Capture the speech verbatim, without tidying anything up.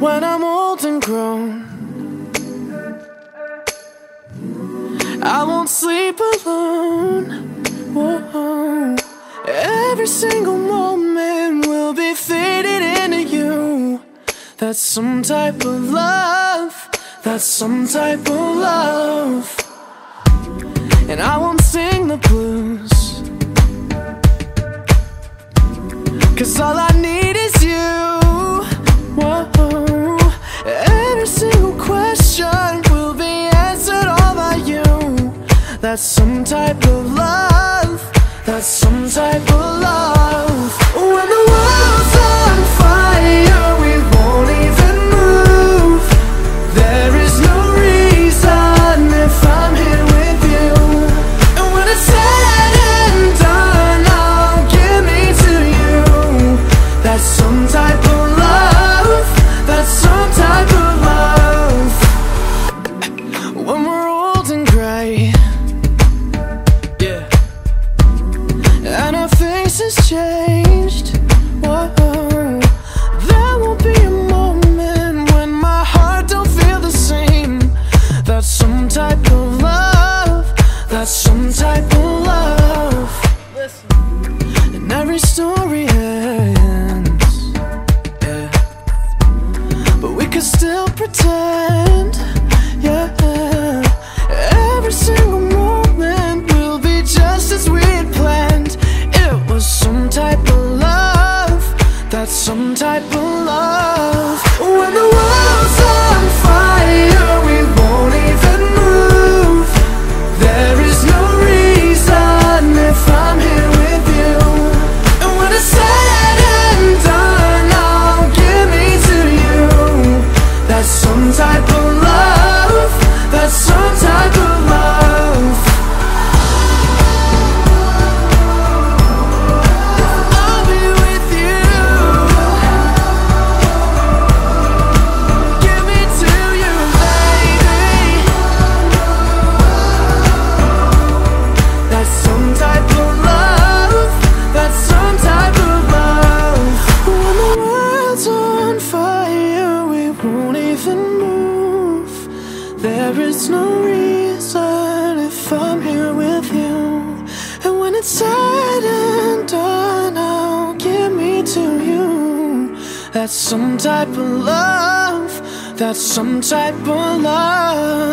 When I'm old and grown, I won't sleep alone. Whoa. Every single moment will be faded into you. That's some type of love. That's some type of love. And I won't sing the blues, 'cause all I need is you. Whoa. Every single question will be answered all by you. That's some type of love. That's some type of love. When the world's on fire, we won't even move. There is no reason if I'm here with you. And when it's said and done, I'll give me to you. That's some type of love. That's some type of love. When we're old and gray, yeah, and our faces changed, whoa, there won't be a moment when my heart don't feel the same. That's some type of love. That's some type of love. Listen. And every story ends, yeah, but we could still pretend, yeah. Every single moment will be just as we had planned. It was some type of love. That's some type of love. When the world's on fire, we won't even move. There is no reason if I'm here with you. And when it's said and done, I'll give me to you. That's some type of love. That's some type of love. I'll be with you. Give me to you, baby. That's some type of love. That's some type of love. When the world's on fire, we won't even move. There is no reason if I'm here with you. And when it's said and done, I'll give me to you. That's some type of love. That's some type of love.